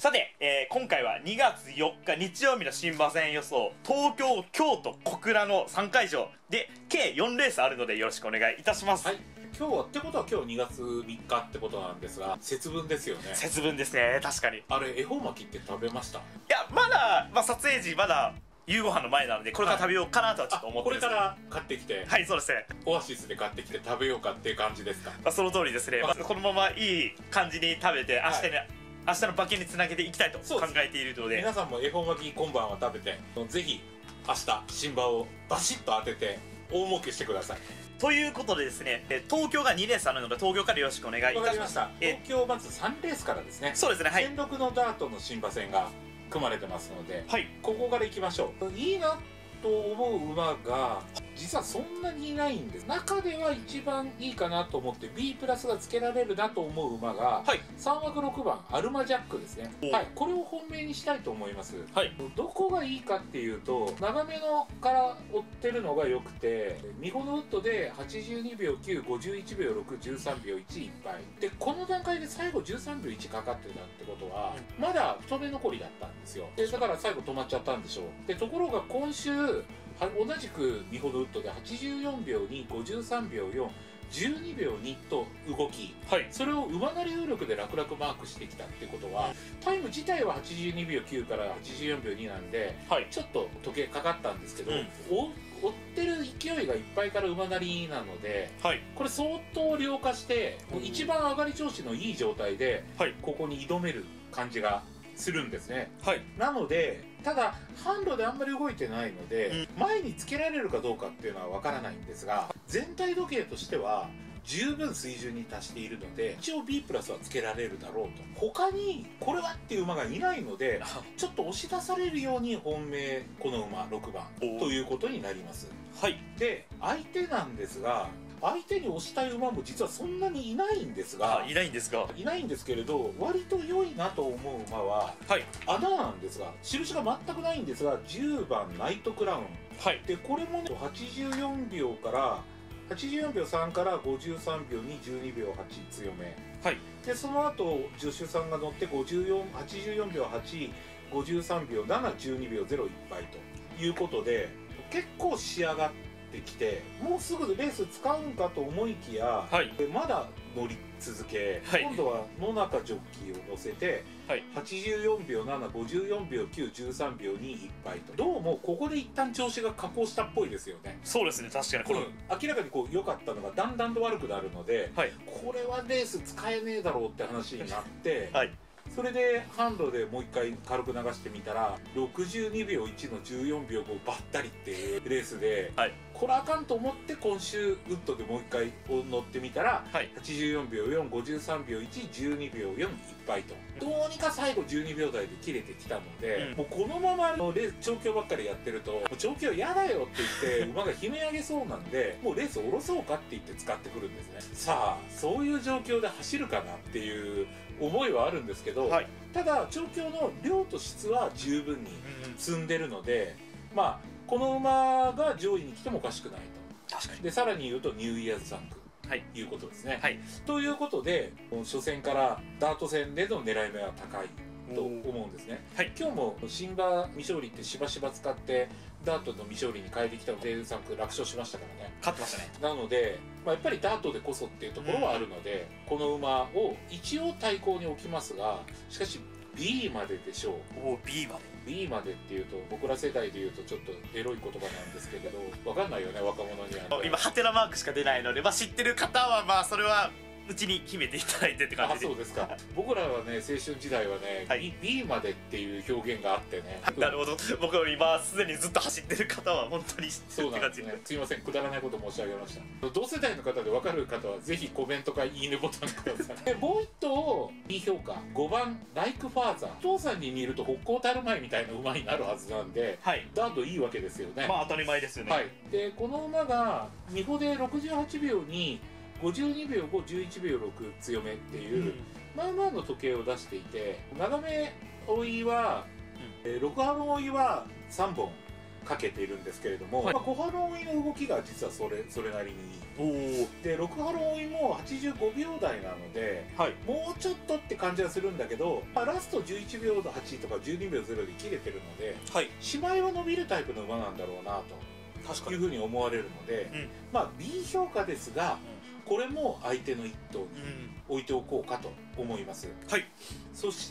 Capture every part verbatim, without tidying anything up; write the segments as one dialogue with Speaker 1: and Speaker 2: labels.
Speaker 1: さて、えー、今回はにがつよっか日曜日の新馬戦予想、東京、京都、小倉のさんかいじょうで計よんレースあるのでよろしくお願いいたします。
Speaker 2: はい、今日はってことは今日にがつみっかってことなんですが、節分ですよね。
Speaker 1: 節分ですね。確かに。
Speaker 2: あれ恵方巻きって食べました？い
Speaker 1: やまだ、まあ、撮影時まだ夕ご飯の前なのでこれから食べようかなとはちょっと思ってるんです。
Speaker 2: これから買ってきて、
Speaker 1: はいそうですね。
Speaker 2: オアシスで買ってきて食べようかっていう感じですか？
Speaker 1: まあ、その通りですね。まあ、このままいい感じに食べて明日に、はい、明日の馬券につなげていきたいと考えているので、
Speaker 2: 皆さんも恵方巻き今晩は食べて、ぜひ明日新馬をバシッと当てて大儲けしてください。
Speaker 1: ということでですね、東京がにレースあるので東京からよろしくお願いいたします。
Speaker 2: わかりました。東京まずさんレースからですね。
Speaker 1: そうですね、はい。
Speaker 2: 専属のダートの新馬戦が組まれてますので、はい、ここからいきましょう。いいなと思う馬が実はそんなにいないんです。中では一番いいかなと思って ビー プラスがつけられるなと思う馬が、はい、さんわくろくばんアルマジャックですね。はい、これを本命にしたいと思います。はい、どこがいいかっていうと、長めのから追ってるのが良くて、ミホノウッドではちじゅうにびょうきゅう、ごじゅういちびょうろく、じゅうさんびょういちいっぱいで、この段階で最後じゅうさんびょういちかかってたってことは、うん、まだ太め残りだったんですよ。でだから最後止まっちゃったんでしょう。でところが今週は同じくミホノウッドではちじゅうよんびょうに、ごじゅうさんびょうよん、じゅうにびょうにと動き、はい、それを馬なり有力で楽々マークしてきたってことは、タイム自体ははちじゅうにびょうきゅうからはちじゅうよんびょうになんで、はい、ちょっと時計かかったんですけど、うん、追ってる勢いがいっぱいから馬なりなので、はい、これ相当量化して一番上がり調子のいい状態で、はい、ここに挑める感じがするんですね。はい、なのでただ販路であんまり動いてないので、うん、前につけられるかどうかっていうのは分からないんですが、全体時計としては十分水準に達しているので一応 ビー プラスはつけられるだろうと。他にこれはっていう馬がいないのでちょっと押し出されるように本命この馬ろくばんということになります。はい、で相手なんですが、相手に押したい馬も実はそんなにいないんですが、
Speaker 1: いないんですが
Speaker 2: いないんですけれど、割と良いなと思う馬は、はい、穴なんですが、印が全くないんですが、じゅうばんナイトクラウン、はい、でこれも、ね、はちじゅうよんびょうからはちじゅうよんびょうさんからごじゅうさんびょうに、じゅうにびょうはち強め、はい、でその後助手さんが乗ってごじゅうよん、はちじゅうよんびょうはち、ごじゅうさんびょうなな、じゅうにびょうゼロいっぱいということで結構仕上がってきて、もうすぐレース使うんかと思いきや、はい、まだ乗り続け、はい、今度は野中ジョッキーを乗せて、はい、はちじゅうよんびょうなな、ごじゅうよんびょうきゅう、じゅうさんびょうにいっぱいと、どうもここで一旦調子が下降したっぽいですよね。そうですね、確かにこれ、うん、明らかにこう良かったのがだんだんと悪くなるので、はい、これはレース使えねえだろうって話になって、はい、それで販路でもう一回軽く流してみたらろくじゅうにびょういちのじゅうよんびょうごばったりっていうレースで、はい、これあかんと思って今週ウッドでもう一回乗ってみたら、はい、はちじゅうよんびょうよん、ごじゅうさんびょういち、じゅうにびょうよんいっぱいと、どうにか最後じゅうにびょうだいで切れてきたので、うん、もうこのままのレース調教ばっかりやってるともう調教嫌だよって言って馬が悲鳴上げそうなんでもうレース下ろそうかって言って使ってくるんですね。さあそういう状況で走るかなっていう思いはあるんですけど、はい、ただ調教の量と質は十分に積んでるので、うん、まあこの馬が上位に来てもおかしくないと。確かに。でさらに言うとニューイヤーズサンクということですね。はい、ということで初戦からダート戦での狙い目は高いと思うんですね。はい、今日も新馬未勝利ってしばしば使ってダートの未勝利に変えてきたのでサンク楽勝しましたからね。勝ってましたね。なので、まあ、やっぱりダートでこそっていうところはあるので、うん、この馬を一応対抗に置きますが、しかし ビー まででしょう。お ビー まで ビー までっていうと僕ら世代でいうとちょっとエロい言葉なんですけれど、分かんないよね若者には。今ハテナマークしか出ないので、まあ、知ってる方はまあそれはうちに秘めていただいてって感じで。あ、そうですか。僕らはね青春時代はね、はい、ビー までっていう表現があってね。なるほど。僕は今すでにずっと走ってる方は本当に知ってるって感じで、ね、すいませんくだらないこと申し上げました。同世代の方で分かる方はぜひコメントかいいねボタンください。でもう一頭いい評価ごばんライクファーザー、お父さんに似ると北高たるまいみたいな馬になるはずなんで、はい、ダートいいわけですよね。まあ当たり前ですよね。はい、でこの馬が美穂でろくじゅうはちびょうにごじゅうにびょうご、じゅういちびょうろく強めっていう、うん、まあまあの時計を出していて、長め追いは、うん、えー、ろくはん追いはさんぼんかけているんですけれども、はい、まあ、ご波論追いの動きが実はそれそれなりにいい。でろく波論追いもはちじゅうごびょう台なので、はい、もうちょっとって感じはするんだけど、まあ、ラストじゅういちびょうはちとかじゅうにびょうゼロで切れてるので、はい、しまいは伸びるタイプの馬なんだろうなというふうに思われるので、うん、まあ ビー 評価ですが、うん、これも相手の一頭に置いておこうかと思います、はい、そして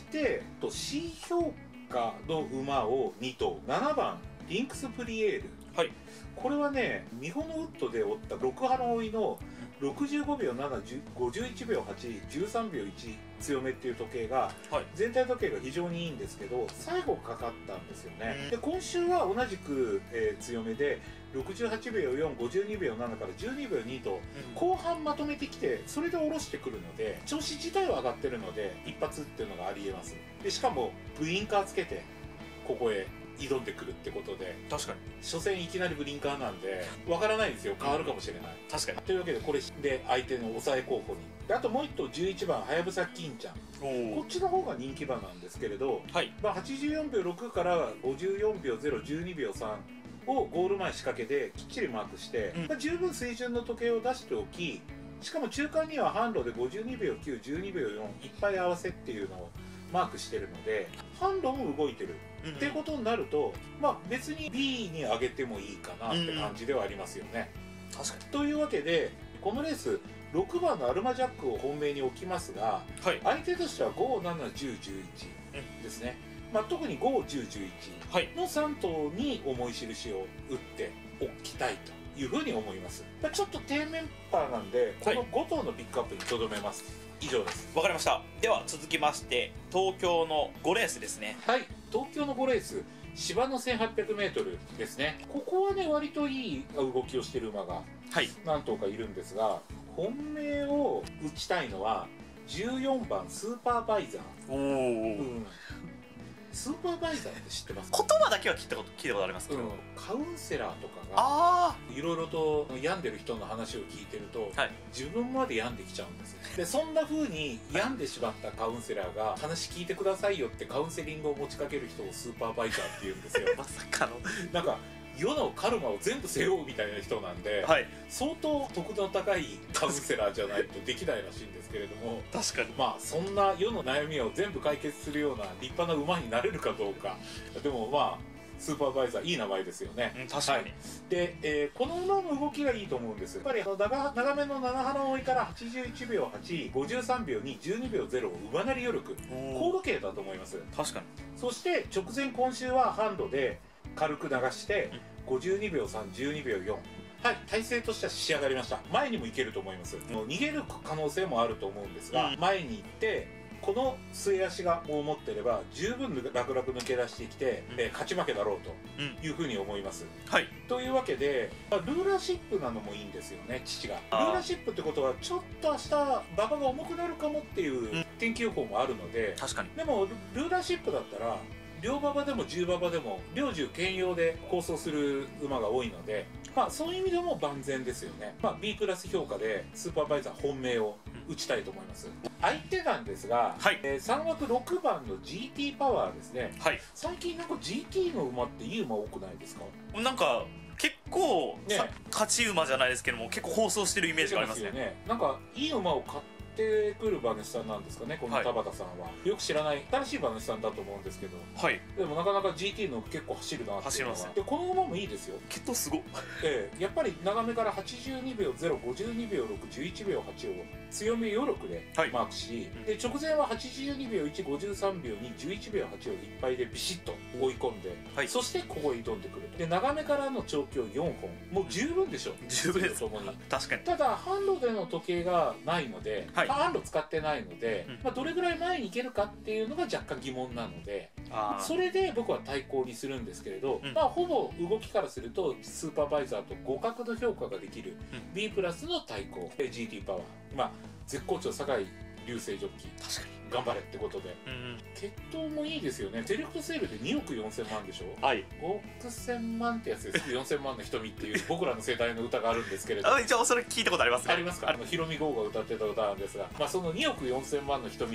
Speaker 2: C 評価の馬をに頭、ななばんリンクスプリエール、はい、これはねミホノウッドで追ったろく波論追いのろくじゅうごびょうなな、ごじゅういちびょうはち、じゅうさんびょういち強めっていう時計が、はい、全体時計が非常にいいんですけど最後かかったんですよね。で今週は同じく、えー、強めでろくじゅうはちびょうよん、ごじゅうにびょうななからじゅうにびょうにと、うん、後半まとめてきてそれで下ろしてくるので調子自体は上がってるので一発っていうのがありえます。でしかもブリンカーつけてここへ挑んでくるってことで、確かに初戦いきなりブリンカーなんでわからないんですよ、変わるかもしれない、うん、確かに。というわけでこれで相手の抑え候補に、であともう一頭じゅういちばんはやぶさ金ちゃん、こっちの方が人気馬なんですけれど、はい、まあ、はちじゅうよんびょうろくからごじゅうよんびょうゼロ、じゅうにびょうさんをゴール前仕掛けできっちりマークして、うん、まあ、十分水準の時計を出しておき、しかも中間には販路でごじゅうにびょうきゅう、じゅうにびょうよんいっぱい合わせっていうのをマークしてるので販路も動いてる、うん、ってことになると、まあ、別に ビー に上げてもいいかなって感じではありますよね、うん、確かに。というわけでこのレースろくばんのアルマジャックを本命に置きますが、はい、相手としてはご、なな、じゅう、じゅういちですね、うん、まあ、特にご、じゅう、じゅういちのさん頭に重い印を打っておきたいというふうに思います。ちょっと低メンバーなんでこのご頭のピックアップにとどめます、はい、以上です。
Speaker 1: わかりました。では続きまして東京のごレースですね。
Speaker 2: はい、東京のごレース芝の せんはっぴゃくメートル ですね。ここはね割といい動きをしている馬が何頭かいるんですが、はい、本命を打ちたいのはじゅうよんばんスーパーバイザー。おお、うん、スーパーバイザーって知ってますか？
Speaker 1: 言葉だけは聞いたこと聞いたことありますけど、うん、
Speaker 2: カウンセラーとかがいろいろと病んでる人の話を聞いてると、はい、自分まで病んできちゃうんですね。でそんな風に病んでしまったカウンセラーが話聞いてくださいよってカウンセリングを持ちかける人をスーパーバイザーって言うんですよ
Speaker 1: まさかの
Speaker 2: なんか世のカルマを全部背負うみたいな人なんで、はい、相当徳の高いカウンセラーじゃないとできないらしいんですけれども
Speaker 1: 確かに、ま
Speaker 2: あそんな世の悩みを全部解決するような立派な馬になれるかどうか。でもまあスーパーバイザーいい名前ですよね、
Speaker 1: うん、確かに、はい、
Speaker 2: で、えー、この馬の動きがいいと思うんです。やっぱり長長めのなな波論追いからはちじゅういちびょうはち、ごじゅうさんびょうに、じゅうにびょうゼロを馬なり余力高度計だと思います。
Speaker 1: 確かに。
Speaker 2: そして直前今週はハンドで軽く流して、うん、ごじゅうにびょうさん、じゅうにびょうよん、はい、体勢としては仕上がりました。前にも行けると思います、うん、逃げる可能性もあると思うんですが、うん、前に行ってこの末足がもう持ってれば十分楽々抜け出してきて、うん、えー、勝ち負けだろうというふうに思います、うん、はい、というわけで、まあ、ルーラーシップなのもいいんですよね。父がルーラーシップってことはちょっと明日馬場が重くなるかもっていう天気予報もあるので、うん、確かに。でもルーラーシップだったら両馬場でも重馬場でも両重兼用で構想する馬が多いので、まあ、そういう意味でも万全ですよね。まあ、ビー プラス評価でスーパーバイザー本命を打ちたいと思います、うん、相手なんですが、はい、えー、さんわくろくばんの ジーティー パワーですね、はい、最近なんか ジーティー の馬っていい馬多くないですか？
Speaker 1: なんか結構、ね、勝ち馬じゃないですけども結構放送してるイメージがありますね。
Speaker 2: ですよね。なんかいい馬を買ってってくる馬主さんなんですかね、この田畑さんは、はい、よく知らない新しい馬主さんだと思うんですけど、はい、でもなかなか ジーティー の結構走るなっていうのが、でこの馬もいいですよ。
Speaker 1: きっとすごっ、
Speaker 2: ええ、やっぱり長めからはちじゅうにびょうゼロ、ごじゅうにびょうろく、じゅういちびょうはちを強め余力でマークし、はい、で直前ははちじゅうにびょういち、ごじゅうさんびょうに、じゅういちびょうはちをいっぱいでビシッと追い込んで、はい、そしてここへ挑んでくる。で長めからの長距離よんほん、もう十分でしょ、うん、
Speaker 1: 十分です。確かに。
Speaker 2: ただ販路での時計がないので、はい、販路使ってないので、うん、まあ、どれぐらい前に行けるかっていうのが若干疑問なので、それで僕は対抗にするんですけれど、うん、まあほぼ動きからするとスーパーバイザーと互角の評価ができる ビー プラスの対抗 ジーティー パワー、まあ絶好調酒井流星ジョッキー、確かに頑張れってことで、うん、血統もいいですよね。セレクトセールでにおくよんせんまんでしょ、はい、ごおくせんまんってやつです。よんせんまんの瞳っていう僕らの世代の歌があるんですけれど
Speaker 1: あ、一応それ聞いたことありますね。
Speaker 2: ありますか。あのヒロミゴーが歌ってた歌なんですが、まあ、そのにおくよんせんまんの瞳が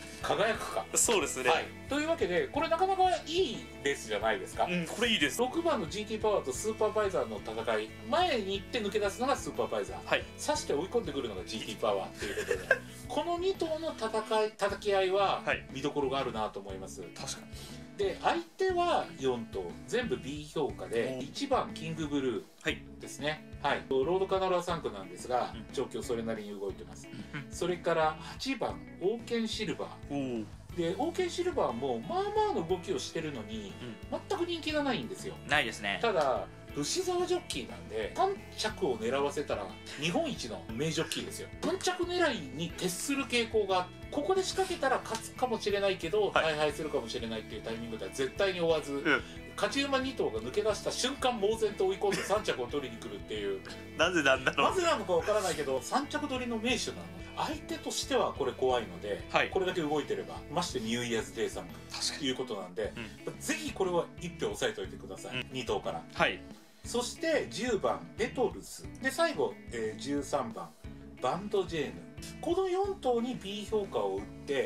Speaker 2: 輝くか。
Speaker 1: そうですね、
Speaker 2: はい、というわけでこれなかなかいいレースじゃないですか。
Speaker 1: うん、これいいです。
Speaker 2: ろくばんの ジーティー パワーとスーパーバイザーの戦い、前に行って抜け出すのがスーパーバイザー、はい、刺して追い込んでくるのが ジーティー パワーっていうことでこのに頭の戦い叩き合いは見どころがあるなと思います。
Speaker 1: 確かに。
Speaker 2: で相手はよん頭全部 ビー 評価で、いちばんキングブルーですね、はい、ロードカナロアさん区なんですが、調教それなりに動いてます、うん、それからはちばんオーケンシルバーで、オーケンシルバーもまあまあの動きをしてるのに、うん、全く人気がないんですよ。ないですね。ただ牛沢ジョッキーなんでさん着を狙わせたら日本一の名ジョッキーですよ。さん着狙いに徹する傾向が、ここで仕掛けたら勝つかもしれないけど、はい、大敗するかもしれないっていうタイミングでは絶対に追わず、うん、勝ち馬に頭が抜け出した瞬間猛然と追い込んでさん着を取りに来るっていうなぜなんだろう、なぜなのかわからないけどさん着取りの名手なの。相手としてはこれ怖いので、はい、これだけ動いてれば、ましてニューイヤーズデーさんということなんで、うん、ぜひこれはいっ票押さえておいてください、うん、に頭から。はい、そしてじゅうばんペトルスで、最後、えー、じゅうさんばんバンドジェーヌ、このよん頭に ビー 評価を打って、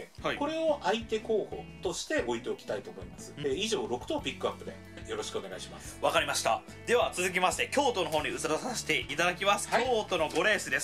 Speaker 2: はい、これを相手候補として置いておきたいと思います、うん、えー、以上ろく頭ピックアップでよろしくお願いします。
Speaker 1: わかりました。では続きまして京都の方に移らさせていただきます、はい、京都のごレースです。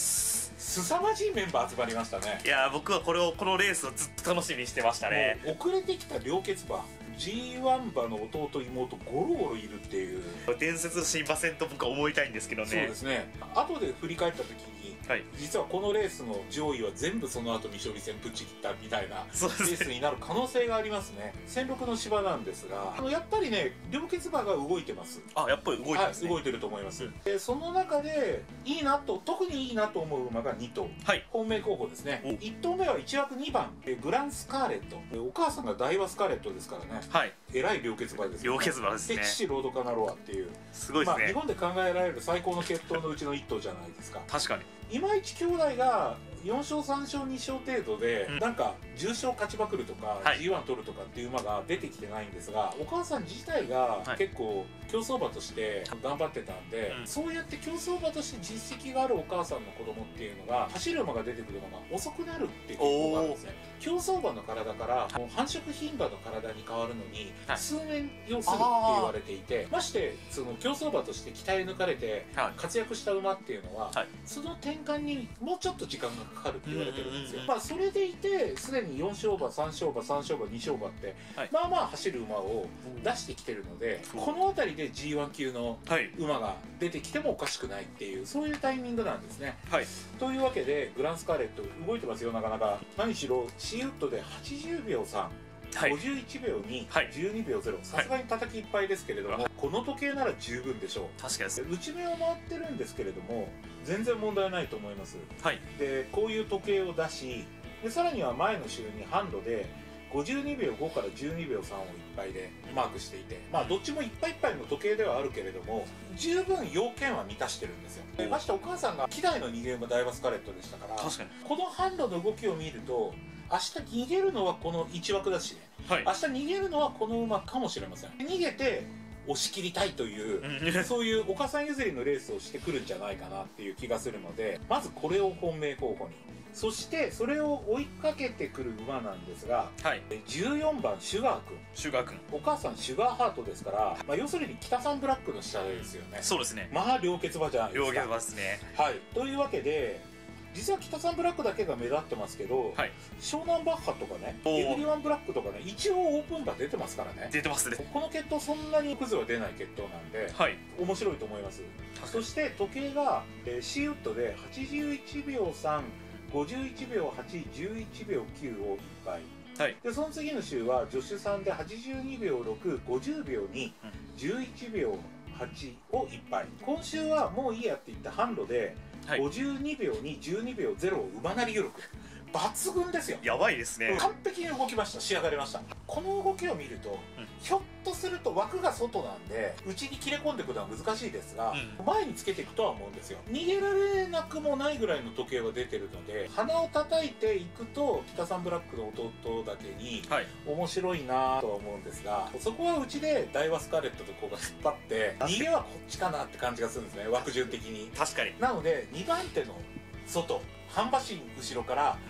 Speaker 2: 凄まじいメンバー集まりましたね。
Speaker 1: いや僕はこれをこのレースをずっと楽しみにしてましたね。
Speaker 2: 遅れてきた両決馬 ジーワン 馬の弟妹ゴロゴロいるっていう、
Speaker 1: 伝説の新馬戦と僕は思いたいんですけどね。
Speaker 2: そうですね。後で振り返った時に、はい、実はこのレースの上位は全部その後に勝利戦ぶち切ったみたいなレースになる可能性がありますね。戦六の芝なんですが、あのやっぱりね両決馬が動いてます。
Speaker 1: あ、やっぱり動いてますね、
Speaker 2: はい、動いてると思います、うん、でその中でいいなと、特にいいなと思う馬がに頭、はい、本命候補ですね。いち頭目はいち枠にばんグランスカーレット、お母さんが大和スカーレットですからね、はい、えらい両決馬ですよね。両決馬ですね。で父ロードカナロアっていう
Speaker 1: すごいですね、
Speaker 2: まあ、日本で考えられる最高の血統のうちのいっ頭じゃないですか。
Speaker 1: 確かに
Speaker 2: 今市兄弟がよん勝さん勝に勝程度で、うん、なんか重賞勝ちまくるとか、はい、ジーワン 取るとかっていう馬が出てきてないんですが、お母さん自体が結構競走馬として頑張ってたんで、はい、そうやって競走馬として実績があるお母さんの子供っていうのが走る馬が出てくるのが遅くなるっていう傾向があるんですね。競走馬の体からもう繁殖牝馬の体に変わるのに数年要するって言われていて、ましてその競走馬として鍛え抜かれて活躍した馬っていうのは、はい、その転換にもうちょっと時間がかかるって言われてるんですよ。まあそれでいてすでによん勝馬さん勝馬さん勝馬に勝馬って、はい、まあまあ走る馬を出してきてるので、この辺りで ジーワン 級の馬が出てきてもおかしくないっていう、そういうタイミングなんですね、はい、というわけでグランスカーレット動いてますよ、なかなか。何しろシーウッドではちじゅうびょうさん、はい、ごじゅういちびょうに、はい、じゅうにびょうゼロ、さすがに叩きいっぱいですけれども、はい、この時計なら十分でしょう。確かに内目を回ってるんですけれども全然問題ないと思います、はい、でこういう時計を出し、でさらには前の週にハンドでごじゅうにびょうごからじゅうにびょうさんをいっぱいでマークしていて、まあどっちもいっぱいいっぱいの時計ではあるけれども十分要件は満たしてるんですよ。ましてお母さんが希代の逃げ馬ダイワスカレットでしたから、確かにこのハンドの動きを見ると明日逃げるのはこのいち枠だしね、はい、明日逃げるのはこの馬かもしれません。逃げて押し切りたいという、そういうお母さん譲りのレースをしてくるんじゃないかなっていう気がするので、まずこれを本命候補に、そしてそれを追いかけてくる馬なんですが、はい、じゅうよんばんシュガー君。シュガー君、お母さんシュガーハートですから、まあ、要するに北サンブラックの下ですよね。そうですね。まあ両決馬じゃないですか。両決馬ですね。はい、というわけで実は北サンブラックだけが目立ってますけど、はい、湘南バッハとかね、エブリワンブラックとかね、一応オープン馬出てますからね。出てますね。この血統そんなにクズは出ない血統なんで、はい、面白いと思います。そして時計が、えー、シーウッドではちじゅういちびょうさん、ごじゅういちびょうはち、じゅういちびょうきゅうをいっぱい、はい、でその次の週は助手さんではちじゅうにびょうろく、ごじゅうびょうに、じゅういちびょうはちをいっぱい。今週はもういいやって言った販路で、はい、ごじゅうにびょうに、じゅうにびょうゼロを馬なりよろく、抜群ですよ。やばいですね。完璧に動きました。仕上がりました。この動きを見ると、うん、ひょっとすると枠が外なんで内に切れ込んでいくのは難しいですが、うん、前につけていくとは思うんですよ。逃げられなくもないぐらいの時計が出てるので、鼻を叩いていくと北サンブラックの弟だけに面白いなとは思うんですが、そこはうちでダイワスカーレットとこうが引っ張って逃げはこっちかなって感じがするんですね、枠順的に。確かに。なのでにばん手の外、半馬身後ろから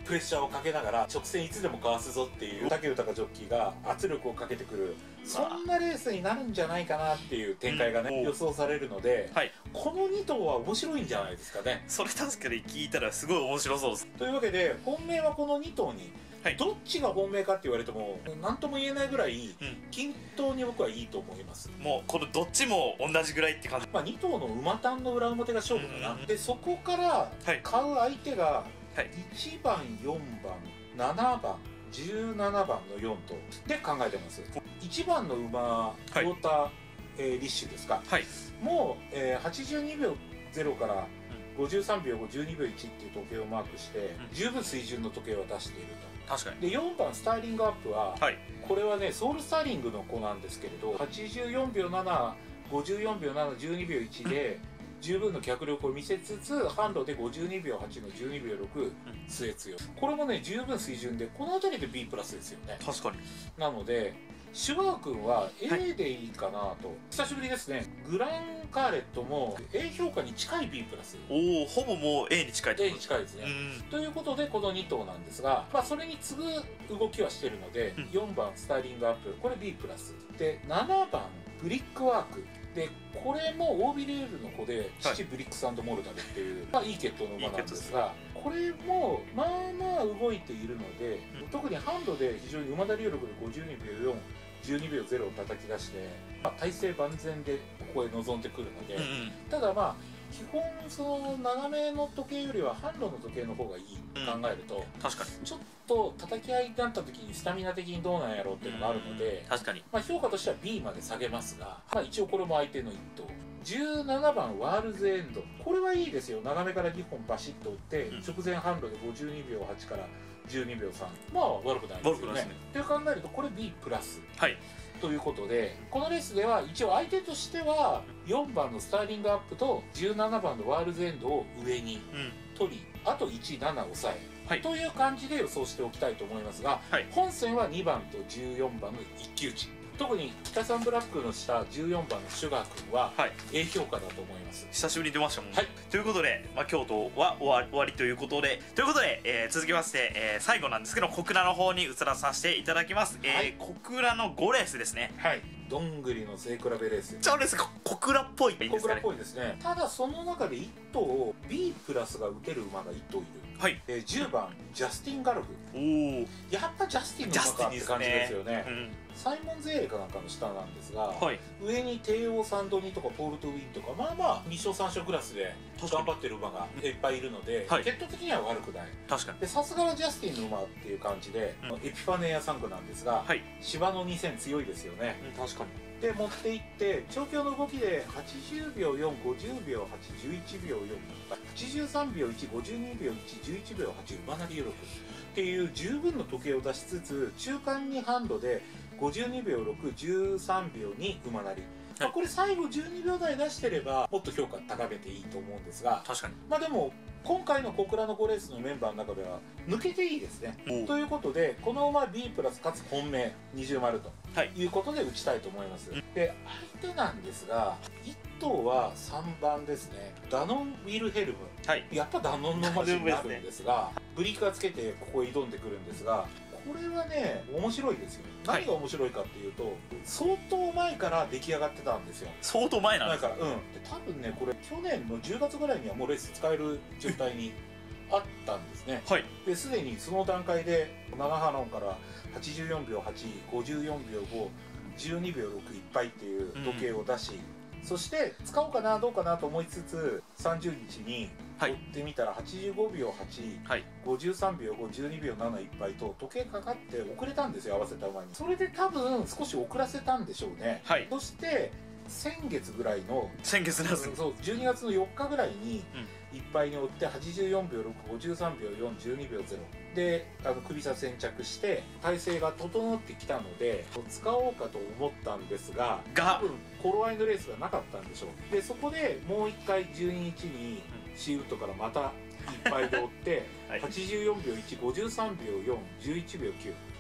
Speaker 2: プレッシャーをかけながら直線いつでもかわすぞっていう武豊ジョッキーが圧力をかけてくる、そんなレースになるんじゃないかなっていう展開がね、うん、予想されるので、はい、このに頭は面白いんじゃないですかね。
Speaker 1: それ確かに聞いたらすごい面白そうです。
Speaker 2: というわけで本命はこのに頭に、はい、どっちが本命かって言われても何とも言えないぐらい均等に僕はいいと思います、
Speaker 1: うん、もうこのどっちも同じぐらいって感じ、
Speaker 2: まあ、に頭の馬単の裏表が勝負かな、うん、でそこから買う相手がいちばんよんばんななばんじゅうななばんのよん頭で考えてます。いちばんの馬クォーター、えー、リッシュですか、はい、もう、えー、はちじゅうにびょうゼロからごじゅうさんびょうご、じゅうにびょういちっていう時計をマークして、うん、十分水準の時計を出していると。
Speaker 1: 確かに。
Speaker 2: でよんばんスターリングアップは、はい、これはねソウルスターリングの子なんですけれどはちじゅうよんびょうなな、ごじゅうよんびょうなな、じゅうにびょういちで十分の脚力を見せつつ販路でごじゅうにびょうはちのじゅうにびょうろく末強、これもね十分水準でこの辺りで ビー プラスですよね。
Speaker 1: 確かに。
Speaker 2: なのでシュワー君は エー でいいかなと、はい、久しぶりですね。グランカーレットも エー 評価に近い ビー プラス。
Speaker 1: おお、ほぼもう エー に近い。
Speaker 2: エー に近いですね。ということでこのに頭なんですが、まあ、それに次ぐ動きはしてるので、うん、よんばんスターリングアップこれ ビー プラスでななばんブリックワークでこれもオービレールの子で父ブリックス&モルダルっていう、まあ、いい血統の馬なんですが、これもまあまあ動いているので、うん、特にハンドで非常に馬田流力でごじゅうにびょうよん、じゅうにびょうゼロを叩き出して、まあ、体勢万全でここへ臨んでくるので、うんうん、ただまあ基本その長めの時計よりはハンドの時計の方がいいと考えると、
Speaker 1: うん、確かに
Speaker 2: ちょっと叩き合いになった時にスタミナ的にどうなんやろうっていうのがあるので、
Speaker 1: 確かに、
Speaker 2: まあ、評価としては ビー まで下げますが、まあ、一応これも相手の一頭。じゅうななばんワールズエンドこれはいいですよ。長めからにほんバシッと打って、うん、直前ハンドでごじゅうにびょうはちからじゅうにびょうさん、まあ悪くないですよね。って考えるとこれ ビー プラス、はい、ということでこのレースでは一応相手としてはよんばんのスターリングアップとじゅうななばんのワールズエンドを上に取り、うん、あといち、なな抑え、はい、という感じで予想しておきたいと思いますが、はい、本戦はにばんとじゅうよんばんの一騎打ち。特に北サンブラックの下じゅうよんばんのシュガー君は A 評価だと思います。
Speaker 1: 久しぶりに出ましたもん、
Speaker 2: はい、
Speaker 1: ということで、まあ、京都は終わり、終わりということでということで、えー、続きまして、えー、最後なんですけど小倉の方に移らさせていただきます、はい、えー、小倉のごレースですね。はい、
Speaker 2: どんぐりの背比べレース。
Speaker 1: そうです。小倉っぽいいいですかね。
Speaker 2: 小倉っぽいですね。ただその中でいっ頭 ビー プラスが打てる馬がいっ頭いる。はい、えー、じゅうばんジャスティン・ガルフ。おお、やっぱジャスティンの馬かって感じですよね。うん、サイモン・ゼーレかなんかの下なんですが、はい、上に帝王サンドニとかポール・トウィンとかまあまあに勝さん勝クラスで頑張ってる馬がいっぱいいるので、はい、血統的には悪くない。確かに。でさすがはジャスティンの馬っていう感じで、うん、エピファネアさん区なんですが、はい、芝のにせん強いですよね。うん、確かに。で持っていって調教の動きではちじゅうびょうよん、ごじゅうびょうはち、じゅういちびょうよん、はちじゅうさんびょういち、ごじゅうにびょういち、じゅういちびょうはち、馬なりよろくっていう十分の時計を出しつつ中間にハンドでごじゅうにびょうろく、じゅうさんびょうに馬なり、まあ、これ最後じゅうにびょうだい出してればもっと評価高めていいと思うんですが、確かに。まあでも今回の小倉のごレースのメンバーの中では抜けていいですね。ということでこの馬 ビー プラスかつ本命二重丸ということで打ちたいと思います、はい、で相手なんですがいっ頭はさんばんですね、ダノン・ウィルヘルム、はい、やっぱダノンの馬になるんですが、ブリーカーつけてここへ挑んでくるんですが、これはね面白いですよ。何が面白いかっていうと、はい、相当前から出来上がってたんですよ。相当前なんですか。前から、うん。で多分ねこれ去年のじゅうがつぐらいにはもうレース使える状態にあったんですね。はい。ですでにその段階でななハロンからはちじゅうよんびょうはち、ごじゅうよんびょうご、じゅうにびょうろくいっぱいっていう時計を出し、うん、そして使おうかなどうかなと思いつつさんじゅうにちに追ってみたらはちじゅうごびょうはち、はい、ごじゅうさんびょうご、じゅうにびょうなないっぱいと時計かかって遅れたんですよ、合わせた馬に。それで多分少し遅らせたんでしょうね。はい、そして先月ぐらいの
Speaker 1: 先月なんです、
Speaker 2: そうじゅうにがつのよっかぐらいにいっぱいに追ってはちじゅうよんびょうろく、ごじゅうさんびょうよん、じゅうにびょうゼロであの首差先着して体勢が整ってきたので使おうかと思ったんですが、多分頃合いのレースがなかったんでしょう。でそこでもういっかいじゅうににちにシーウッドからまたいっぱいで追って、はい、はちじゅうよんびょういち、ごじゅうさんびょうよん、じゅういちびょうきゅう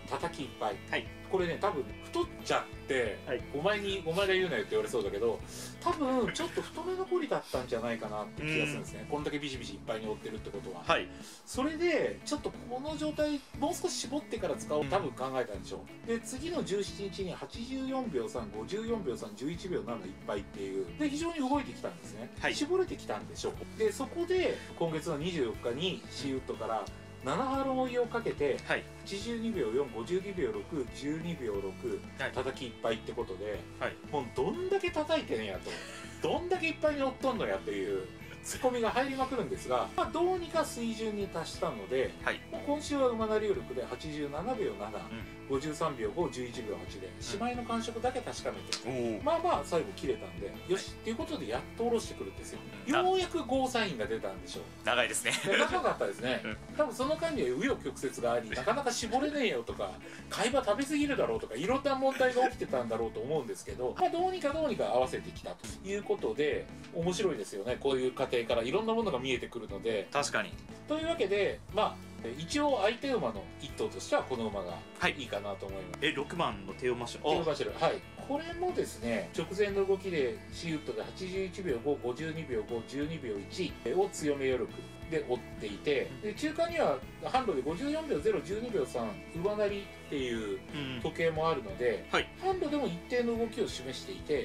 Speaker 2: 叩きいっぱい、
Speaker 1: はい、
Speaker 2: これね多分太っちゃって、はい、お前にお前が言うなよって言われそうだけど、多分ちょっと太めのゴリだったんじゃないかなって気がするんですね。こんだけビシビシいっぱいに折ってるってことは、はい、それでちょっとこの状態もう少し絞ってから使おう多分考えたんでしょう。で次のじゅうしちにちにはちじゅうよんびょうさん、ごじゅうよんびょうさん、じゅういちびょうなないっぱいっていうで非常に動いてきたんですね、はい、絞れてきたんでしょう。でそこで今月のにじゅうよっかにシーウッドからななハロン追いをかけて、はい、はちじゅうにびょうよん、ごじゅうにびょうろく、じゅうにびょうろく、はい、叩きいっぱいってことで、はい、もうどんだけ叩いてんやと、どんだけいっぱいに折っとんのやっていうツッコミが入りまくるんですが、まあ、どうにか水準に達したので、はい、もう今週は馬なり力ではちじゅうななびょうなな、うん、ごじゅうさんびょうご、じゅういちびょうはちでしまいの感触だけ確かめて、うん、まあまあ最後切れたんでよしっていうことでやっと下ろしてくるんですよ。ようやくゴーサインが出たんでしょう。
Speaker 1: 長いですね。
Speaker 2: 長かったですね、うん、多分その間には紆余曲折がありなかなか絞れねえよとか貝羽食べ過ぎるだろうとかいろんな問題が起きてたんだろうと思うんですけど、まあ、どうにかどうにか合わせてきたということで面白いですよね。こういう過程からいろんなものが見えてくるので。
Speaker 1: 確かに。
Speaker 2: というわけでまあ一応相手馬の一頭としてはこの馬がいいかなと思います、
Speaker 1: はい、えろくばんのテオマシュル
Speaker 2: テオマシュル、はい、これもですね直前の動きでシーウッドではちじゅういちびょうご、ごじゅうにびょうご、じゅうにびょういちを強め余力で追っていて、で中間には販路でごじゅうよんびょうゼロ、じゅうにびょうさん馬なりっていう時計もあるので、うんはい、販路でも一定の動きを示していて、うん、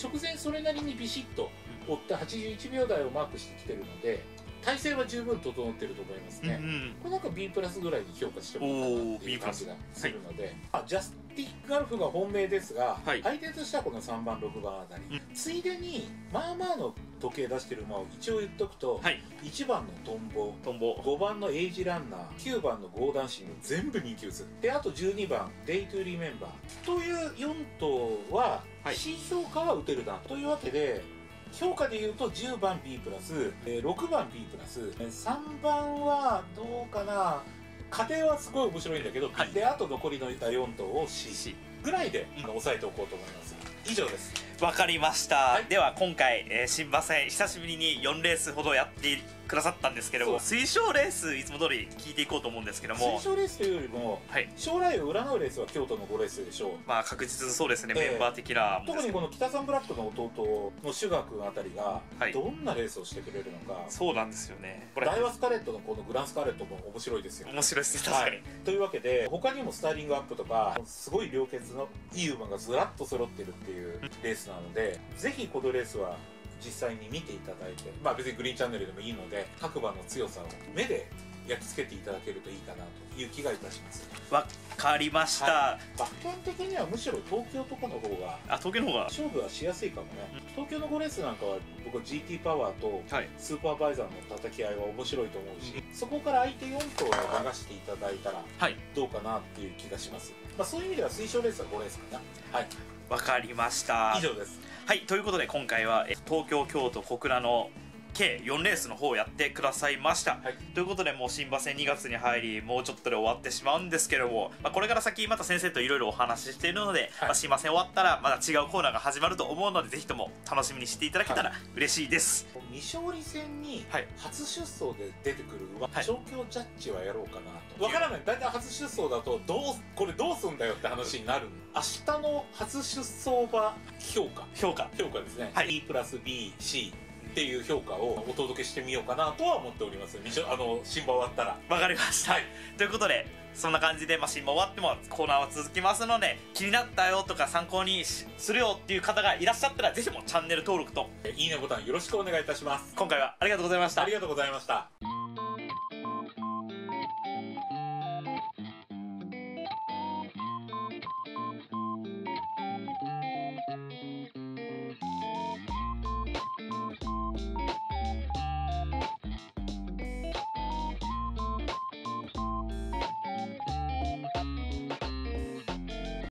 Speaker 2: 直前それなりにビシッと追ってはちじゅういちびょうだいをマークしてきてるので体勢は十分整ってると思いますね、うんうん、これなんか ビー プラスぐらいに評価してもいいかなっていう感じがするので、はい、まあ、ジャスティックガルフが本命ですが、はい、相手としてはこのさんばんろくばんあたり、うん、ついでにまあまあの時計出してる馬を一応言っとくと、はい、いちばんのトンボ、トンボごばんのエイジランナー、きゅうばんのゴーダンシング全部人気薄で、あとじゅうにばんデイトゥーリメンバーというよん頭は C 評価は打てるなというわけで、評価でいうとじゅうばん ビー プラス、ろくばん ビー プラス、さんばんはどうかな、過程はすごい面白いんだけど、はい、であと残りのよん頭を C ぐらいで抑えておこうと思います。以上です。
Speaker 1: わかりました、はい、では今回、えー、新馬戦久しぶりによんレースほどやってくださったんですけども、推奨レースいつも通り聞いていこうと思うんですけども、
Speaker 2: 推奨レースというよりも、はい、将来を占うレースは京都のごレースでしょう。
Speaker 1: まあ確実そうですね、えー、メンバー的な。
Speaker 2: 特にこの北サンブラックの弟のシュガー君あたりがどんなレースをしてくれるのか、はい、
Speaker 1: そうなんですよね。
Speaker 2: これダイワスカレットのこのグランスカレットも面白いですよ。
Speaker 1: 面白いですね、確かに、
Speaker 2: はい、というわけで他にもスタイリングアップとかすごい良血のいい馬がずらっと揃ってるっていうレースなので、ぜひこのレースは実際に見ていただいて、まあ別にグリーンチャンネルでもいいので各馬の強さを目で焼き付けていただけるといいかなという気がいたします。
Speaker 1: わかりました、はい、
Speaker 2: 馬券的にはむしろ東京とかの方が
Speaker 1: あ東京の方が
Speaker 2: 勝負はしやすいかもね、うん、東京のごレースなんかは僕は ジーティー パワーとスーパーバイザーの叩き合いは面白いと思うし、はい、そこから相手よん頭を流していただいたらどうかなっていう気がします、まあ、そういう意味では推奨レースはごレースかな。はい、
Speaker 1: わかりました。
Speaker 2: 以上です。
Speaker 1: はい、ということで今回は東京、京都、小倉の計よんレースの方をやってくださいました、はい、ということでもう新馬戦にがつに入りもうちょっとで終わってしまうんですけども、まあ、これから先また先生といろいろお話ししているので、はい、まあ、新馬戦終わったらまた違うコーナーが始まると思うのでぜひとも楽しみにしていただけたら嬉しいです、
Speaker 2: はい、未勝利戦に初出走で出てくる馬、はい、調教ジャッジはやろうかなと。わからない、大体初出走だとどうこれどうすんだよって話になる。明日の初出走馬評価
Speaker 1: 評価
Speaker 2: 評価ですね、はい、B プラス ビー、シーっていう評価をお届けしてみようかなとは思っております。あの新馬終わったら。
Speaker 1: わかりました、はい、ということでそんな感じで、まあ、新馬終わってもコーナーは続きますので、気になったよとか参考にするよっていう方がいらっしゃったらぜひともチャンネル登録と
Speaker 2: いいねボタンよろしくお願いいたします。
Speaker 1: 今回はありがとうございました。
Speaker 2: ありがとうございました。